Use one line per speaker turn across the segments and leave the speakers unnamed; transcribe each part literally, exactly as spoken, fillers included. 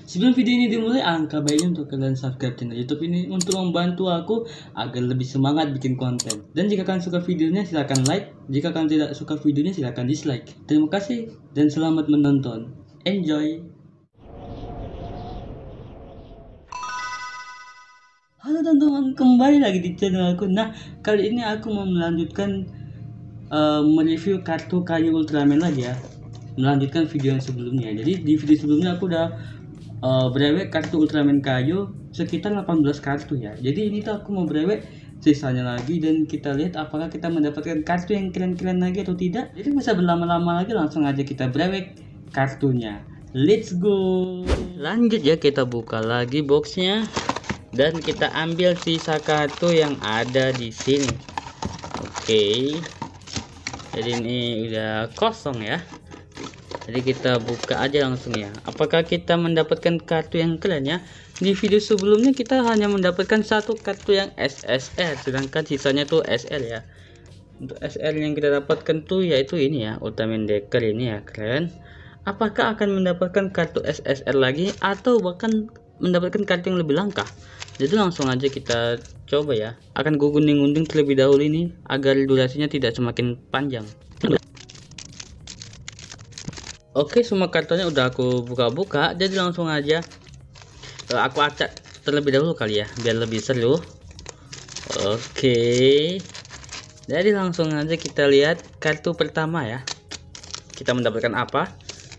Sebelum video ini dimulai, angka baiknya untuk kalian subscribe channel YouTube ini untuk membantu aku agar lebih semangat bikin konten. Dan jika kalian suka videonya silahkan like, jika kalian tidak suka videonya silahkan dislike. Terima kasih dan selamat menonton. Enjoy. Halo teman-teman, kembali lagi di channel aku. Nah, kali ini aku mau melanjutkan uh, mereview kartu kayu Ultraman lagi ya. Melanjutkan video yang sebelumnya. Jadi di video sebelumnya aku udah uh, brewek kartu Ultraman kayu sekitar delapan belas kartu ya. Jadi ini tuh aku mau brewek sisanya lagi dan kita lihat apakah kita mendapatkan kartu yang keren-keren lagi atau tidak. Jadi bisa berlama-lama lagi, langsung aja kita brewek kartunya. Let's go. Lanjut ya, kita buka lagi boxnya dan kita ambil sisa kartu yang ada di sini. Oke. Jadi ini udah kosong ya. Jadi kita buka aja langsung ya. Apakah kita mendapatkan kartu yang keren ya? Di video sebelumnya kita hanya mendapatkan satu kartu yang S S R, sedangkan sisanya tuh S L ya. Untuk S L yang kita dapatkan tuh yaitu ini ya, Ultraman Decker ini ya, keren. Apakah akan mendapatkan kartu S S R lagi atau bahkan mendapatkan kartu yang lebih langka? Jadi langsung aja kita coba ya. Akan gue gunting-gunting terlebih dahulu ini agar durasinya tidak semakin panjang. Oke, semua kartunya udah aku buka-buka, jadi langsung aja uh, aku acak terlebih dahulu kali ya, biar lebih seru. Oke, jadi langsung aja kita lihat kartu pertama ya. Kita mendapatkan apa?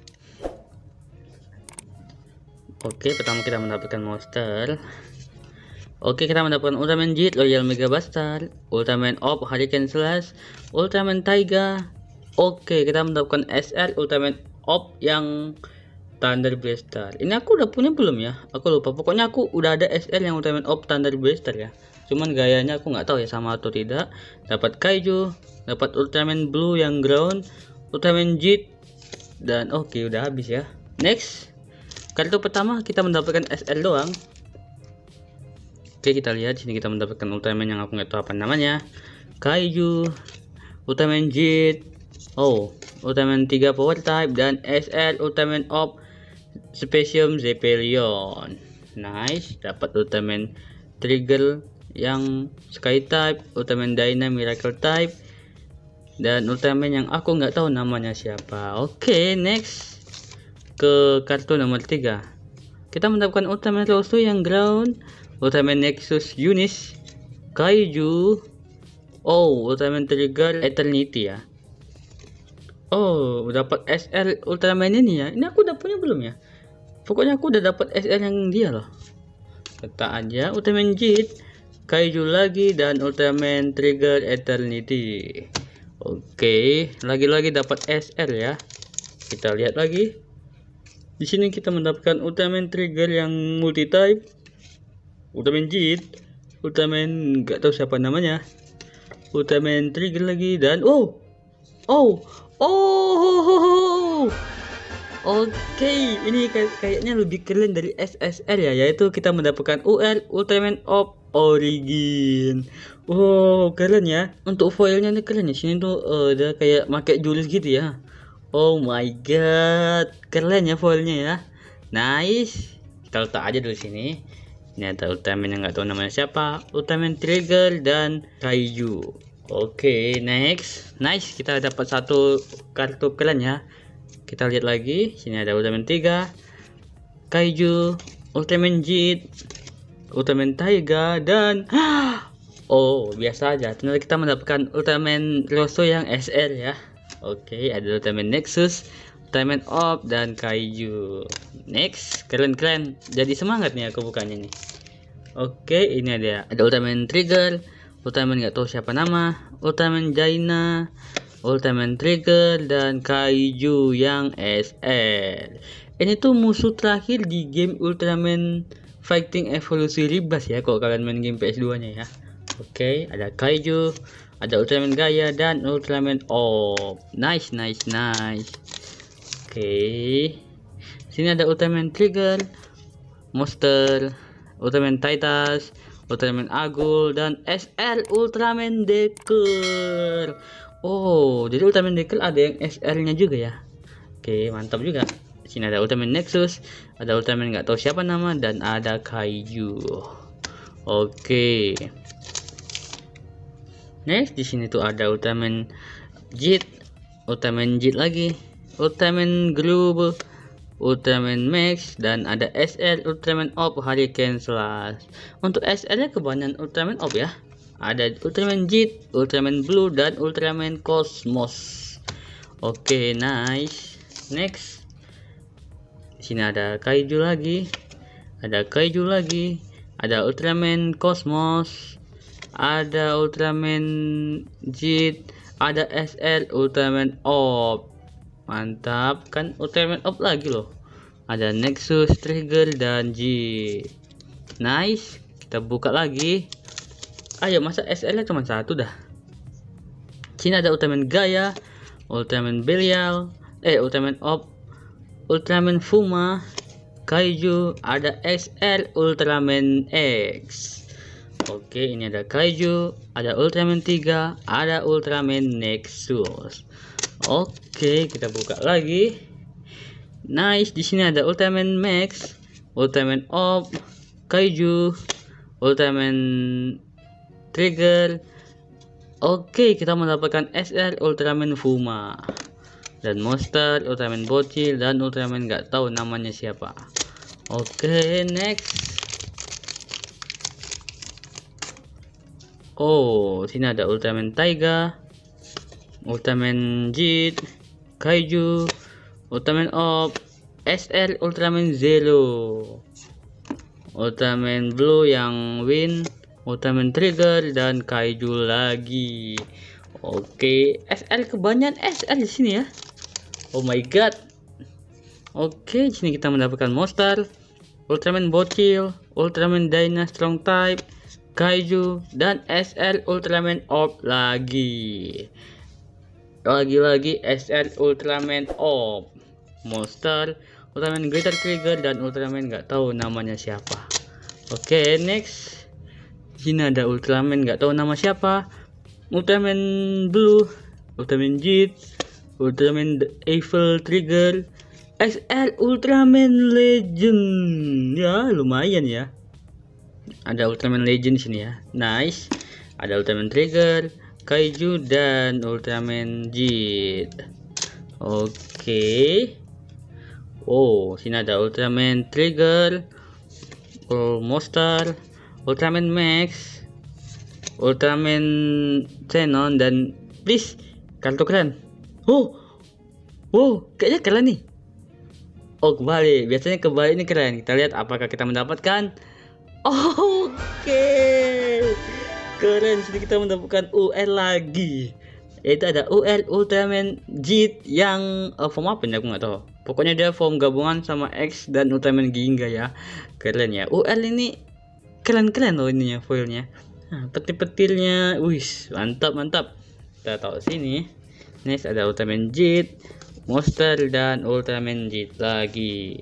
Oke, pertama kita mendapatkan monster. Oke, kita mendapatkan Ultraman Jet, Royal Mega Buster, Ultraman Orb, Hurricane Slash, Ultraman Taiga. Oke, kita mendapatkan S R Ultraman Orb yang Thunder Blaster. Ini aku udah punya belum ya? Aku lupa. Pokoknya aku udah ada S R yang Ultraman Orb Thunder Blaster ya. Cuman gayanya aku nggak tahu ya sama atau tidak. Dapat Kaiju, dapat Ultraman Blue yang ground, Ultraman Jet, dan oke okay, udah habis ya. Next, kartu pertama kita mendapatkan S R doang. Oke, kita lihat sini kita mendapatkan Ultraman yang aku nggak tahu apa namanya. Kaiju, Ultraman Jet, oh, Ultraman tiga Power Type, dan S R Ultraman Orb Specium Zeppelion. Nice, dapat Ultraman Trigger yang Sky Type, Ultraman Dyna Miracle Type, dan Ultraman yang aku nggak tahu namanya siapa. Oke, okay, next ke kartu nomor tiga. Kita mendapatkan Ultraman Rosso yang ground, Ultraman Nexus Unis, Kaiju, oh, Ultraman Trigger Eternity ya. Oh, dapat S R Ultraman ini ya. Ini aku udah punya belum ya? Pokoknya aku udah dapat S R yang dia loh. Letak aja Ultraman Jet, Kaiju lagi, dan Ultraman Trigger Eternity. Oke, lagi-lagi dapat S R ya. Kita lihat lagi. Di sini kita mendapatkan Ultraman Trigger yang multi type, Ultraman Jet, Ultraman nggak tahu siapa namanya, Ultraman Trigger lagi, dan oh, oh. Oh, oke, okay. Ini kay kayaknya lebih keren dari S S R ya, yaitu kita mendapatkan U R Ultraman Orb Origin. Oh, keren ya. Untuk foilnya ini keren ya. Sini tuh uh, udah kayak pakai jurus gitu ya. Oh my god, keren ya foilnya ya. Nice. Kita letak aja dulu sini. Ini ada Ultraman yang nggak tahu namanya siapa, Ultraman Trigger, dan Kaiju. Oke, okay, next. Nice, kita dapat satu kartu keren ya. Kita lihat lagi. Sini ada Ultraman tiga, Kaiju, Ultraman Jet, Ultraman Taiga, dan oh, biasa aja. Ternyata kita mendapatkan Ultraman Rosso yang S R ya. Oke, okay, ada Ultraman Nexus, Ultraman Orb, dan Kaiju. Next, keren-keren. Jadi semangat nih aku bukanya nih. Oke, okay, ini ada ada Ultraman Trigger, Ultraman nggak tahu siapa nama, Ultraman Dyna, Ultraman Trigger, dan Kaiju yang S R. Ini tuh musuh terakhir di game Ultraman Fighting Evolution Rebirth ya, kalau kalian main game P S dua nya ya. Oke, okay, ada Kaiju, ada Ultraman Gaia, dan Ultraman Orb. Nice, nice, nice. Oke, okay. Sini ada Ultraman Trigger, Monster, Ultraman Titus, Ultraman Agul, dan S R Ultraman Decker. Oh, jadi Ultraman Decker ada yang S R nya juga ya. Oke, mantap juga. Di sini ada Ultraman Nexus, ada Ultraman nggak tahu siapa nama, dan ada Kaiju. Oke. Next di sini tuh ada Ultraman Jet, Ultraman Jet lagi, Ultraman Glue, Ultraman Max, dan ada S L Ultraman Orb Hurricane Slash. Untuk S L nya kebanyakan Ultraman Orb ya. Ada Ultraman Jet, Ultraman Blue, dan Ultraman Cosmos. Oke, nice. Next. Di sini ada Kaiju lagi. Ada Kaiju lagi. Ada Ultraman Cosmos. Ada Ultraman Jet. Ada S L Ultraman Orb. Mantap, kan Ultraman Orb lagi loh. Ada Nexus, Trigger, dan Jet. Nice. Kita buka lagi. Ayo, masa S L nya cuma satu dah. Sini ada Ultraman Gaia, Ultraman Belial, eh Ultraman Orb, Ultraman Fuma, Kaiju, ada X L Ultraman X. Oke, ini ada Kaiju, ada Ultraman tiga, ada Ultraman Nexus. Oke, kita buka lagi. Nice, di sini ada Ultraman Max, Ultraman Orb, Kaiju, Ultraman Trigger. Oke, kita mendapatkan S L Ultraman Fuma dan monster Ultraman bocil dan Ultraman nggak tahu namanya siapa. Oke, next. Oh, sini ada Ultraman Taiga, Ultraman Jet, Kaiju, Ultraman Orb, S L Ultraman Zero, Ultraman Blue yang win, Ultraman Trigger, dan Kaiju lagi. Oke, S L kebanyakan S L di sini ya. Oh my god. Oke, di sini kita mendapatkan monster Ultraman bocil, Ultraman Dyna Strong Type, Kaiju, dan S L Ultraman Orb lagi. Lagi-lagi S L Ultraman Orb, monster Ultraman Greater Trigger, dan Ultraman nggak tahu namanya siapa. Oke, next. Sini ada Ultraman nggak tahu nama siapa, Ultraman Blue, Ultraman Jet, Ultraman Evil Trigger, X L Ultraman Legend. Ya, lumayan ya. Ada Ultraman Legend di sini ya. Nice. Ada Ultraman Trigger, Kaiju, dan Ultraman Jet. Oke. Oh, sini ada Ultraman Trigger, oh, monster Ultraman Max, Ultraman Xenon, dan please kartu keren. Oh, wow, kayaknya keren nih. Oh, kembali. Biasanya kembali ini keren. Kita lihat apakah kita mendapatkan. Oh, oke, okay. Keren. Sini kita mendapatkan U L lagi. Yaitu ada U L Ultraman Jet yang uh, form apa ya? Aku nggak tahu. Pokoknya dia form gabungan sama X dan Ultraman Ginga ya. Keren ya. U L ini keren-keren loh ininya foilnya. Nah, petir-petirnya, wis, mantap mantap. Kita tahu sini. Next ada Ultraman Jet, monster, dan Ultraman Jet lagi.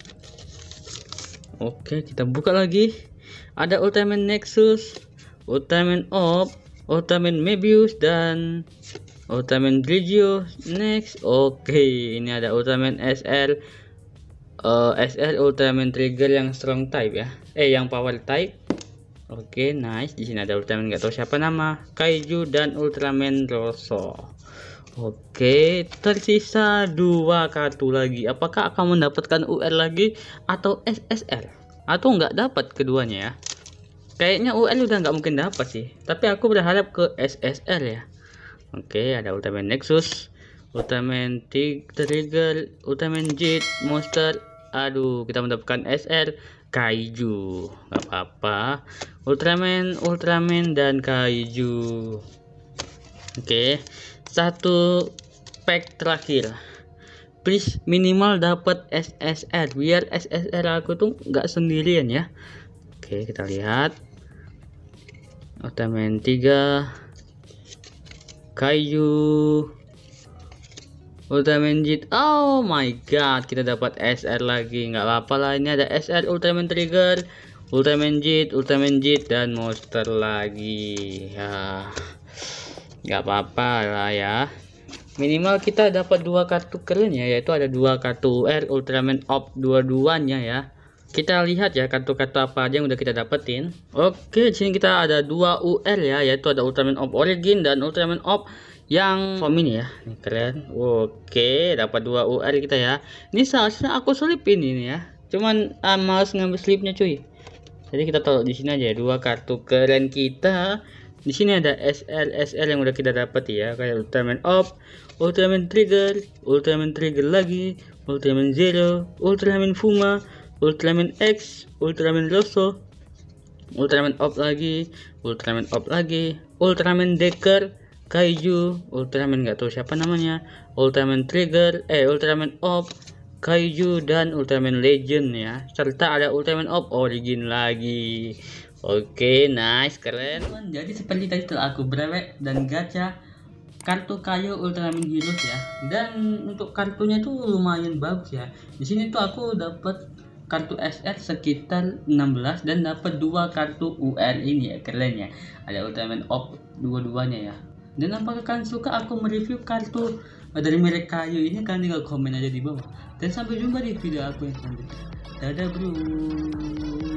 Oke, kita buka lagi. Ada Ultraman Nexus, Ultraman Orb, Ultraman Mebius, dan Ultraman Grigio. Next, oke, ini ada Ultraman S L. Uh, S L Ultraman Trigger yang strong type ya, eh yang power type. Oke, okay, nice. Di sini ada Ultraman nggak tahu siapa nama, Kaiju, dan Ultraman Rosso. Oke, okay, tersisa dua kartu lagi. Apakah akan mendapatkan U L lagi atau S S L? Atau nggak dapat keduanya ya? Kayaknya U L udah nggak mungkin dapat sih. Tapi aku berharap ke S S L ya. Oke, okay, ada Ultraman Nexus, Ultraman Trigger, Ultraman Jet, monster. Aduh, kita mendapatkan S L Kaiju. Gak apa-apa. Ultraman, Ultraman, dan Kaiju. Oke, okay. Satu pack terakhir. Please minimal dapat S S L biar S S L aku tuh nggak sendirian ya. Oke, okay, kita lihat. Ultraman tiga, Kaiju, Ultraman Jet. Oh my god, kita dapat S L lagi. Nggak apa-apa lah, ini ada S L Ultraman Trigger, Ultraman Jet, Ultraman Jet, dan monster lagi ya. Nggak apa-apa lah ya. minimal kita dapat dua kartu keren ya, yaitu ada dua kartu U R Ultraman Op dua-duanya ya. Kita lihat ya kartu-kartu apa aja yang udah kita dapetin. Oke, di sini kita ada dua U R ya, yaitu ada Ultraman Op Origin dan Ultraman Op yang form ini ya. Ini keren. Oke, dapat dua U R kita ya. Ini seharusnya aku selipin ini ya. Cuman uh, males ngambil slipnya cuy. Jadi kita taruh di sini aja ya, dua kartu keren kita. Di sini ada S L S L yang udah kita dapat ya, kayak Ultraman Op, Ultraman Trigger, Ultraman Trigger lagi, Ultraman Zero, Ultraman Fuma, Ultraman X, Ultraman Rosso, Ultraman Op lagi, Ultraman Op lagi, Ultraman Decker, Kaiju, Ultraman nggak tahu siapa namanya, Ultraman Trigger, eh Ultraman Op, Kaiju dan Ultraman Legend ya, serta ada Ultraman Op Origin lagi. Oke, nice, keren. Jadi seperti tadi telah aku brewek dan gacha kartu kayu Ultraman Heroes ya. Dan untuk kartunya tuh lumayan bagus ya. Di sini tuh aku dapat kartu S R sekitar enam belas dan dapat dua kartu U R ini ya, keren ya. Ada Ultraman Op dua-duanya ya. Dan apakah kalian suka aku mereview kartu dari merek kayu ini? Kalian tinggal komen aja di bawah. Dan sampai jumpa di video aku yang selanjutnya. Dadah bro.